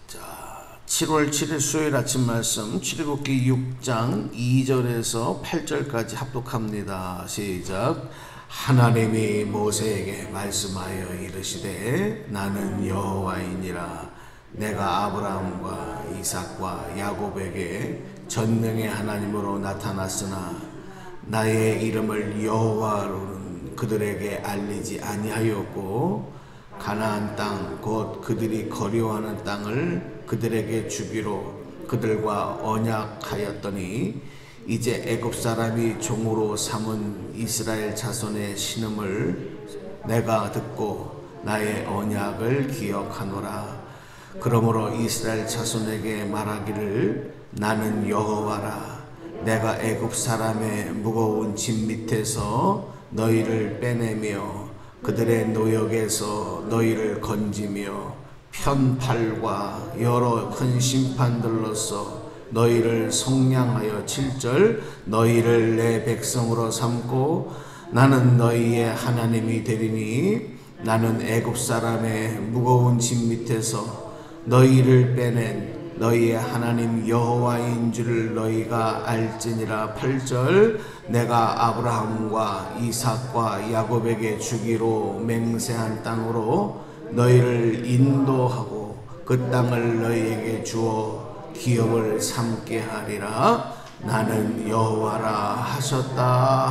자, 7월 7일 수요일 아침 말씀 출애굽기 6장 2절에서 8절까지 합독합니다. 시작. 하나님이 모세에게 말씀하여 이르시되 나는 여호와이니라. 내가 아브라함과 이삭과 야곱에게 전능의 하나님으로 나타났으나 나의 이름을 여호와로는 그들에게 알리지 아니하였고 가나안 땅 곧 그들이 거류하는 땅을 그들에게 주기로 그들과 언약하였더니 이제 애굽 사람이 종으로 삼은 이스라엘 자손의 신음을 내가 듣고 나의 언약을 기억하노라. 그러므로 이스라엘 자손에게 말하기를 나는 여호와라. 내가 애굽 사람의 무거운 짐 밑에서 너희를 빼내며 그들의 노역에서 너희를 건지며 편팔과 여러 큰 심판들로서 너희를 속량하여 7절 너희를 내 백성으로 삼고 나는 너희의 하나님이 되리니 나는 애굽 사람의 무거운 짐 밑에서 너희를 빼낸 너희의 하나님 여호와인 줄 너희가 알지니라. 8절 내가 아브라함과 이삭과 야곱에게 주기로 맹세한 땅으로 너희를 인도하고 그 땅을 너희에게 주어 기업을 삼게 하리라. 나는 여호와라 하셨다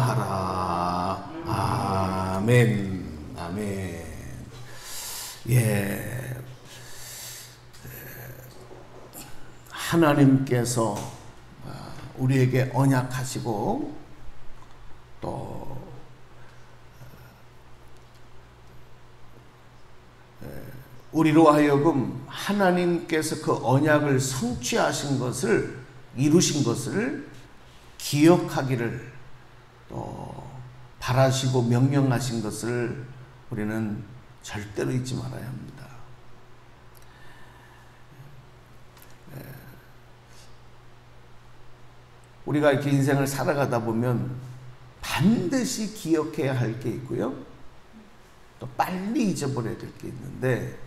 하라. 아멘. 아멘. 예. 하나님께서 우리에게 언약하시고 또 우리로 하여금 하나님께서 그 언약을 성취하신 것을 이루신 것을 기억하기를 또 바라시고 명령하신 것을 우리는 절대로 잊지 말아야 합니다. 우리가 이렇게 인생을 살아가다 보면 반드시 기억해야 할 게 있고요. 또 빨리 잊어버려야 될 게 있는데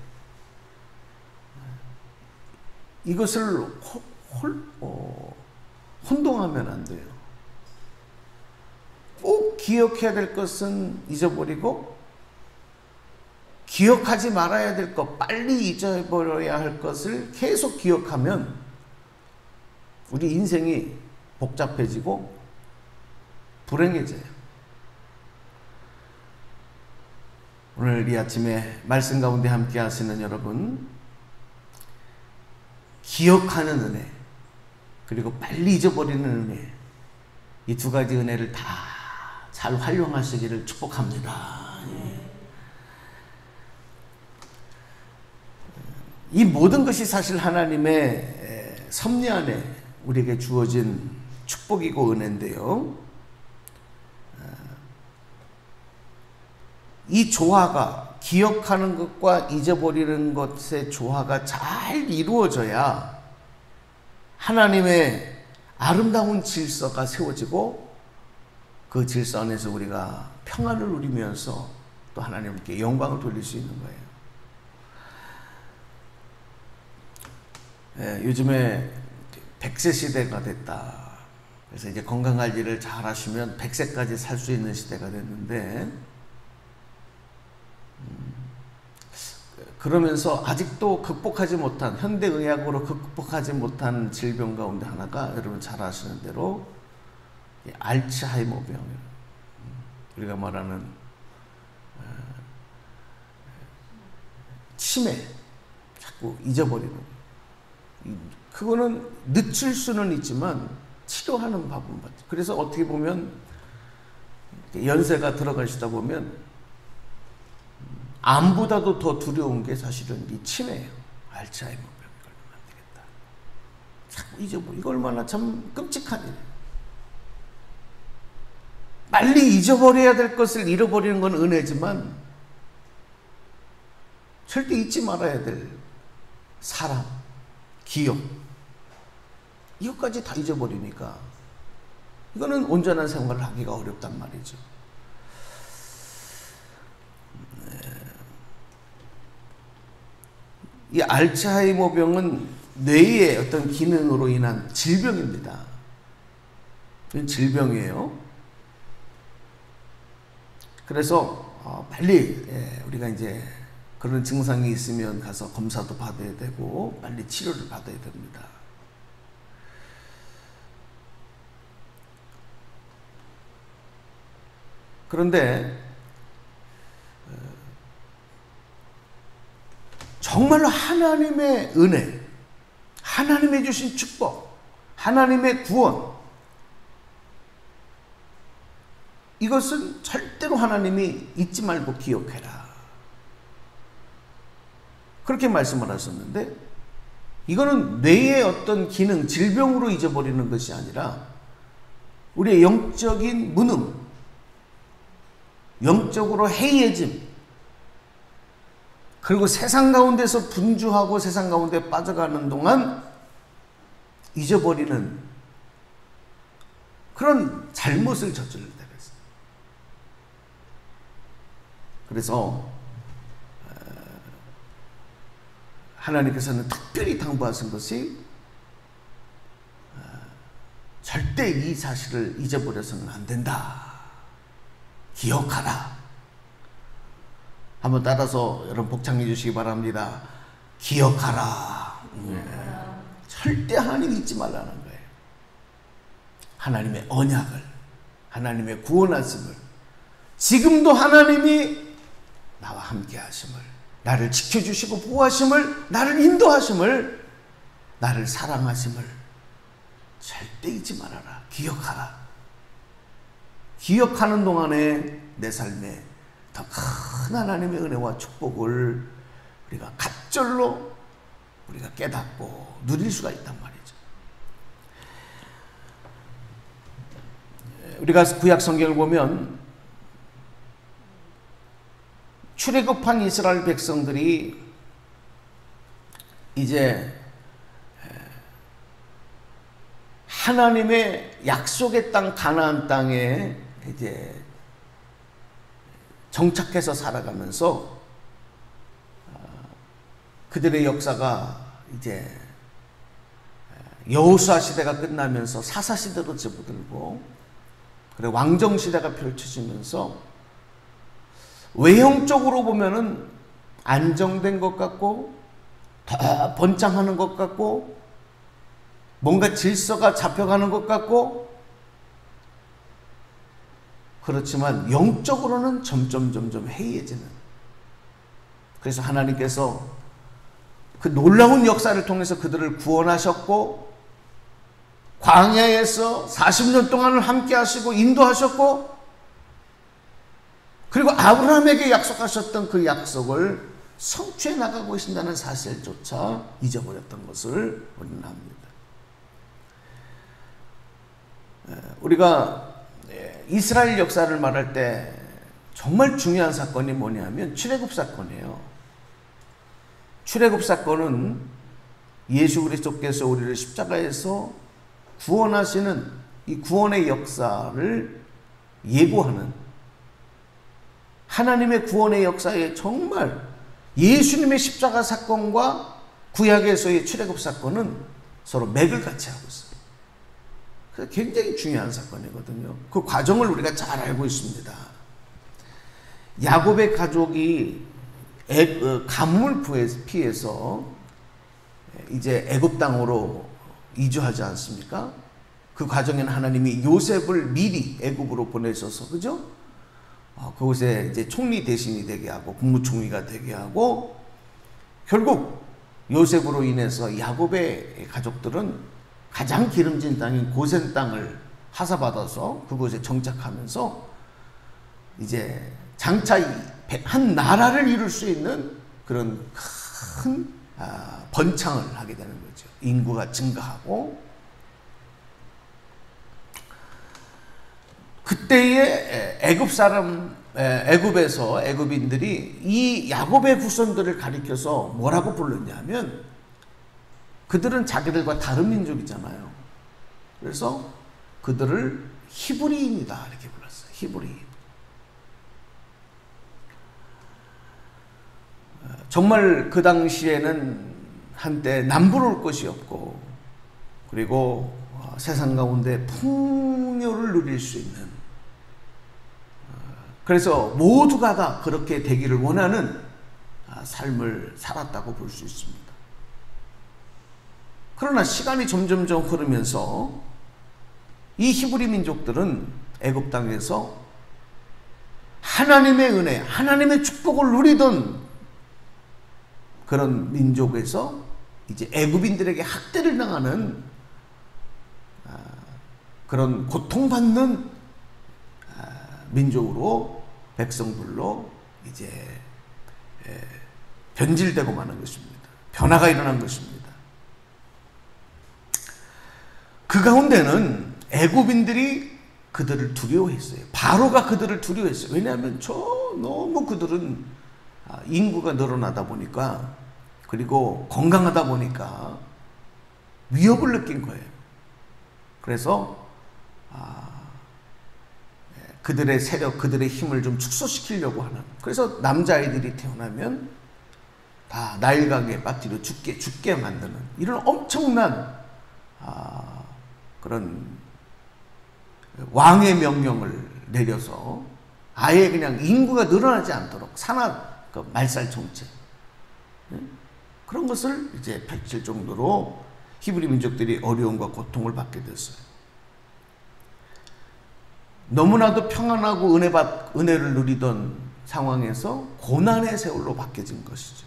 이것을 혼동하면 안 돼요. 꼭 기억해야 될 것은 잊어버리고 기억하지 말아야 될 것, 빨리 잊어버려야 할 것을 계속 기억하면 우리 인생이 복잡해지고 불행해져요. 오늘 이 아침에 말씀 가운데 함께 하시는 여러분, 기억하는 은혜 그리고 빨리 잊어버리는 은혜, 이 두 가지 은혜를 다 잘 활용하시기를 축복합니다. 이 모든 것이 사실 하나님의 섭리 안에 우리에게 주어진 축복이고 은혜인데요. 이 조화가, 기억하는 것과 잊어버리는 것의 조화가 잘 이루어져야 하나님의 아름다운 질서가 세워지고 그 질서 안에서 우리가 평안을 누리면서 또 하나님께 영광을 돌릴 수 있는 거예요. 요즘에 100세 시대가 됐다. 그래서 이제 건강관리를 잘 하시면 100세까지 살 수 있는 시대가 됐는데, 그러면서 아직도 극복하지 못한, 현대의학으로 극복하지 못한 질병 가운데 하나가 여러분 잘 아시는 대로 알츠하이머 병이에요. 우리가 말하는 치매, 자꾸 잊어버리는. 그거는 늦출 수는 있지만 치료하는 법은 맞죠. 그래서 어떻게 보면 연세가 들어가시다 보면 암보다도 더 두려운 게 사실은 이 치매예요. 알츠하이머 병이 걸리면 안 되겠다. 자꾸 잊어버려. 이거 얼마나 참 끔찍한 일이에요. 빨리 잊어버려야 될 것을 잃어버리는 건 은혜지만 절대 잊지 말아야 될 사람, 기억, 이것까지 다 잊어버리니까 이거는 온전한 생활을 하기가 어렵단 말이죠. 이 알츠하이머병은 뇌의 어떤 기능으로 인한 질병입니다. 이건 질병이에요. 그래서 빨리 우리가 이제 그런 증상이 있으면 가서 검사도 받아야 되고 빨리 치료를 받아야 됩니다. 그런데 정말로 하나님의 은혜, 하나님의 주신 축복, 하나님의 구원, 이것은 절대로 하나님이 잊지 말고 기억해라, 그렇게 말씀을 하셨는데, 이거는 뇌의 어떤 기능, 질병으로 잊어버리는 것이 아니라 우리의 영적인 무능, 영적으로 해이해짐, 그리고 세상 가운데서 분주하고 세상 가운데 빠져가는 동안 잊어버리는 그런 잘못을 저지를 때가 있어요. 그래서 하나님께서는 특별히 당부하신 것이 절대 이 사실을 잊어버려서는 안 된다. 기억하라. 한번 따라서 여러분 복창해 주시기 바랍니다. 기억하라. 절대 하나님 잊지 말라는 거예요. 하나님의 언약을, 하나님의 구원하심을, 지금도 하나님이 나와 함께 하심을, 나를 지켜주시고 보호하심을, 나를 인도하심을, 나를 사랑하심을 절대 잊지 말아라. 기억하라. 기억하는 동안에 내 삶에 더 큰 하나님의 은혜와 축복을 우리가 갑절로 우리가 깨닫고 누릴 수가 있단 말이죠. 우리가 구약 성경을 보면 출애굽한 이스라엘 백성들이 이제 하나님의 약속의 땅 가나안 땅에 이제 정착해서 살아가면서 그들의 역사가 이제 여호수아 시대가 끝나면서 사사 시대로 접어들고, 그리고 왕정 시대가 펼쳐지면서 외형적으로 보면은 안정된 것 같고 더 번창하는 것 같고 뭔가 질서가 잡혀가는 것 같고, 그렇지만 영적으로는 점점 해이해지는. 그래서 하나님께서 그 놀라운 역사를 통해서 그들을 구원하셨고, 광야에서 40년 동안을 함께 하시고 인도하셨고, 그리고 아브라함에게 약속하셨던 그 약속을 성취해 나가고 계신다는 사실조차 잊어버렸던 것을 우리는 압니다. 우리가 이스라엘 역사를 말할 때 정말 중요한 사건이 뭐냐면 출애굽 사건이에요. 출애굽 사건은 예수 그리스도께서 우리를 십자가에서 구원하시는 이 구원의 역사를 예고하는, 하나님의 구원의 역사에 정말 예수님의 십자가 사건과 구약에서의 출애굽 사건은 서로 맥을 같이 하고 있어요. 굉장히 중요한 사건이거든요. 그 과정을 우리가 잘 알고 있습니다. 야곱의 가족이 가뭄을 피해서 이제 애굽 땅으로 이주하지 않습니까? 그 과정에는 하나님이 요셉을 미리 애굽으로 보내셔서, 그죠? 그곳에 이제 총리 대신이 되게 하고 국무총리가 되게 하고, 결국 요셉으로 인해서 야곱의 가족들은 가장 기름진 땅인 고센 땅을 하사받아서 그곳에 정착하면서 이제 장차 한 나라를 이룰 수 있는 그런 큰 번창을 하게 되는 거죠. 인구가 증가하고, 그때의 애굽에서 애굽인들이 이 야곱의 후손들을 가리켜서 뭐라고 불렀냐면, 그들은 자기들과 다른 민족이잖아요. 그래서 그들을 히브리인이다 이렇게 불렀어요. 히브리인. 정말 그 당시에는 한때 남부러울 것이 없고, 그리고 세상 가운데 풍요를 누릴 수 있는, 그래서 모두가 다 그렇게 되기를 원하는 삶을 살았다고 볼 수 있습니다. 그러나 시간이 점점점 흐르면서 이 히브리 민족들은 애굽 땅에서 하나님의 은혜, 하나님의 축복을 누리던 그런 민족에서 이제 애굽인들에게 학대를 당하는 그런 고통받는 민족으로, 백성들로 이제 변질되고 마는 것입니다. 변화가 일어난 것입니다. 그 가운데는 애굽인들이 그들을 두려워했어요. 바로가 그들을 두려워했어요. 왜냐하면 너무 그들은 인구가 늘어나다 보니까, 그리고 건강하다 보니까 위협을 느낀 거예요. 그래서 그들의 세력, 그들의 힘을 좀 축소시키려고 하는, 그래서 남자아이들이 태어나면 다 나일강에 빠뜨려 죽게 만드는 이런 엄청난 그런 왕의 명령을 내려서 아예 그냥 인구가 늘어나지 않도록 말살 정책, 그런 것을 이제 펼칠 정도로 히브리 민족들이 어려움과 고통을 받게 됐어요. 너무나도 평안하고 은혜를 누리던 상황에서 고난의 세월로 바뀌어진 것이죠.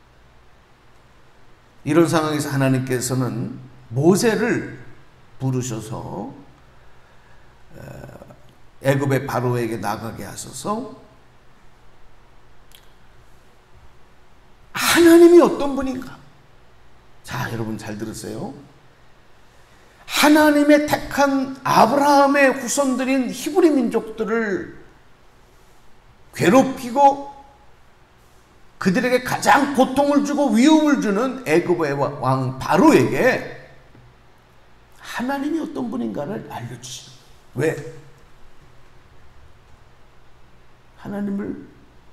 이런 상황에서 하나님께서는 모세를 부르셔서 애굽의 바로에게 나가게 하셔서 하나님이 어떤 분인가? 자, 여러분 잘 들으세요. 하나님의 택한 아브라함의 후손들인 히브리 민족들을 괴롭히고 그들에게 가장 고통을 주고 위협을 주는 애굽의 왕 바로에게 하나님이 어떤 분인가를 알려주시는 거예요. 왜? 하나님을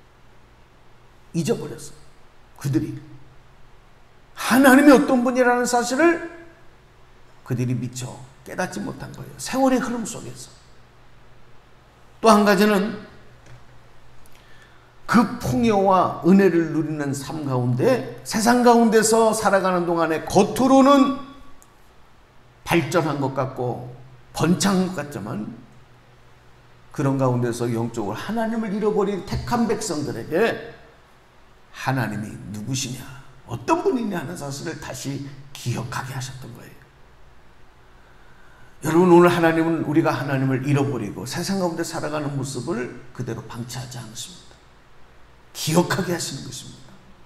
잊어버렸어요. 그들이 하나님이 어떤 분이라는 사실을 그들이 미처 깨닫지 못한 거예요. 세월의 흐름 속에서. 또 한 가지는 그 풍요와 은혜를 누리는 삶 가운데, 세상 가운데서 살아가는 동안에 겉으로는 발전한 것 같고 번창한 것 같지만, 그런 가운데서 영적으로 하나님을 잃어버린 택한 백성들에게 하나님이 누구시냐, 어떤 분이냐 하는 사실을 다시 기억하게 하셨던 거예요. 여러분, 오늘 우리가 하나님을 잃어버리고 세상 가운데 살아가는 모습을 그대로 방치하지 않습니다. 기억하게 하시는 것입니다.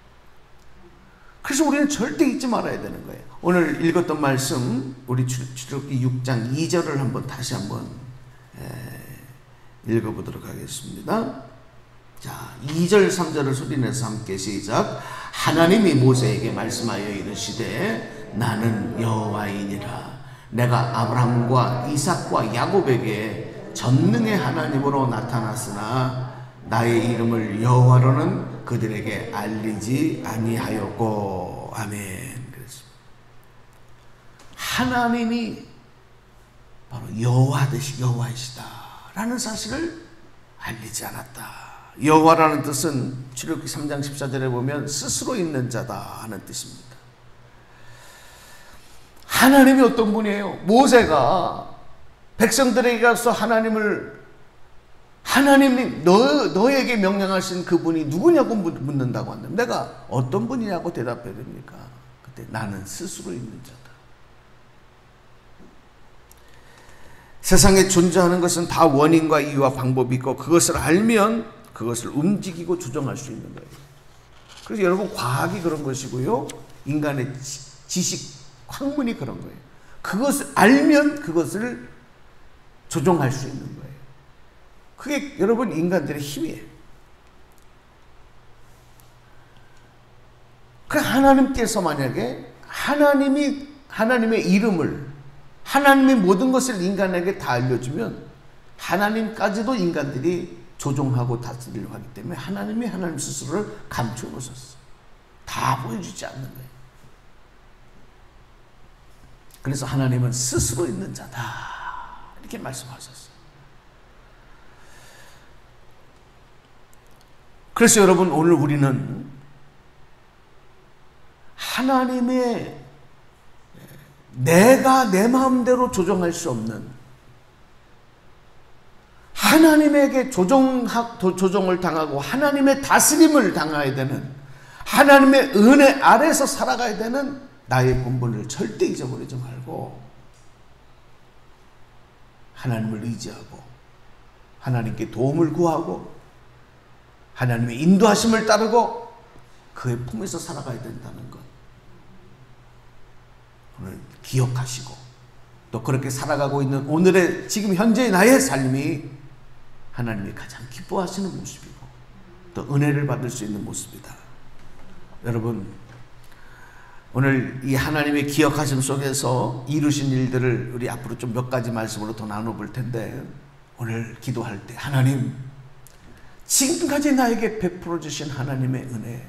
그래서 우리는 절대 잊지 말아야 되는 거예요. 오늘 읽었던 말씀, 우리 출애굽기 6장 2절을 다시 한번 읽어보도록 하겠습니다. 자, 2절 3절을 소리내서 함께 시작. 하나님이 모세에게 말씀하여 이르시되 나는 여호와이니라. 내가 아브라함과 이삭과 야곱에게 전능의 하나님으로 나타났으나 나의 이름을 여호와로는 그들에게 알리지 아니하였고. 아멘. 그랬습니다. 하나님이 바로 여호와이시다라는 사실을 알리지 않았다. 여호와라는 뜻은 출애굽기 3장 14절에 보면 스스로 있는 자다 하는 뜻입니다. 하나님이 어떤 분이에요? 모세가 백성들에게 가서 하나님이 너에게 명령하신 그분이 누구냐고 묻는다고 한다. 내가 어떤 분이냐고 대답해야 됩니까? 그때 나는 스스로 있는 자다. 세상에 존재하는 것은 다 원인과 이유와 방법이 있고 그것을 알면 그것을 움직이고 조정할 수 있는 거예요. 그래서 여러분, 과학이 그런 것이고요, 인간의 지식, 학문이 그런 거예요. 그것을 알면 그것을 조정할 수 있는 거예요. 그게 여러분 인간들의 힘이에요. 그 하나님께서 만약에 하나님의 이름을, 하나님의 모든 것을 인간에게 다 알려주면 하나님까지도 인간들이 조종하고 다스리려고 하기 때문에 하나님이 하나님 스스로를 감추어 놓으셨어요. 다 보여주지 않는 거예요. 그래서 하나님은 스스로 있는 자다 이렇게 말씀하셨어요. 그래서 여러분, 오늘 우리는 하나님의 내가 내 마음대로 조정할 수 없는, 하나님에게 조정을 당하고 하나님의 다스림을 당해야 되는, 하나님의 은혜 아래서 살아가야 되는 나의 본분을 절대 잊어버리지 말고 하나님을 의지하고 하나님께 도움을 구하고 하나님의 인도하심을 따르고 그의 품에서 살아가야 된다는 것 오늘 기억하시고, 또 그렇게 살아가고 있는 오늘의 지금 현재의 나의 삶이 하나님이 가장 기뻐하시는 모습이고 또 은혜를 받을 수 있는 모습이다. 여러분, 오늘 이 하나님의 기억하심 속에서 이루신 일들을 우리 앞으로 좀 몇 가지 말씀으로 더 나눠볼 텐데, 오늘 기도할 때 하나님, 지금까지 나에게 베풀어 주신 하나님의 은혜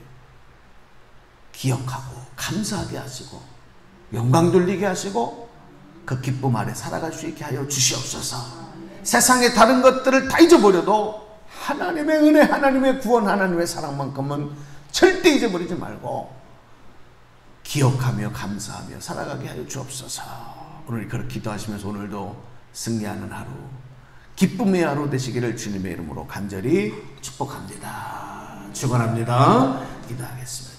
기억하고 감사하게 하시고 영광 돌리게 하시고 그 기쁨 아래 살아갈 수 있게 하여 주시옵소서. 세상의 다른 것들을 다 잊어버려도 하나님의 은혜, 하나님의 구원, 하나님의 사랑만큼은 절대 잊어버리지 말고 기억하며 감사하며 살아가게 하여 주옵소서. 오늘 그렇게 기도하시면서 오늘도 승리하는 하루, 기쁨의 하루 되시기를 주님의 이름으로 간절히 축복합니다. 축원합니다. 기도하겠습니다.